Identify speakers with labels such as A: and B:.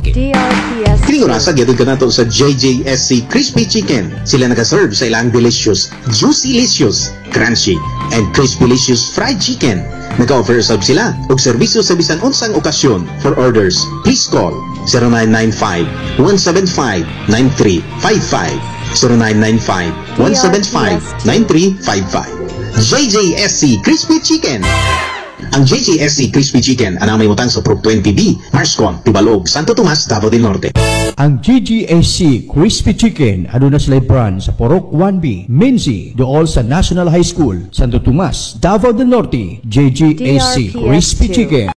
A: Chicken.
B: DRPS.
C: Kining orasa gyud kanato sa JGSC Crispy Chicken. Sila naka-serve sa ilang delicious, juicy-licious, crunchy, and crispy-licious fried chicken. Naka-offer sab sila og serbisyo sa bisan unsang okasyon. For orders, please call 0995-175-9355. 0995-175-9355. JGSC Crispy Chicken. Ang JGSC Crispy Chicken anang may mutang sa Prop 20B, Marscon, Tibalog, Santo Tomas, Davao del Norte.
A: Ang JGSC Crispy Chicken aduna sila brand sa Porok 1B, Minzi, dool sa National High School, Santo Tomas, Davao del Norte. JGSC Crispy Chicken.